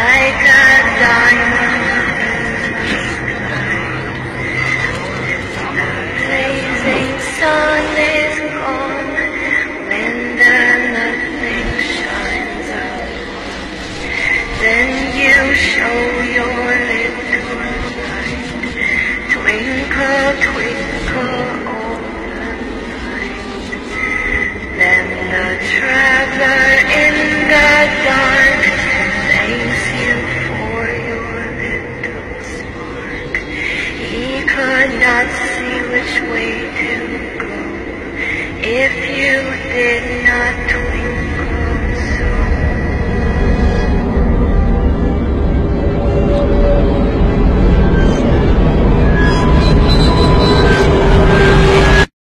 like a diamond, blazing sun is gone when the nothing shines up. Then you show your little light, twinkle, twinkle all the night. Then the traveler in the dark thanks you for your little spark. He could not see which way to go if you did not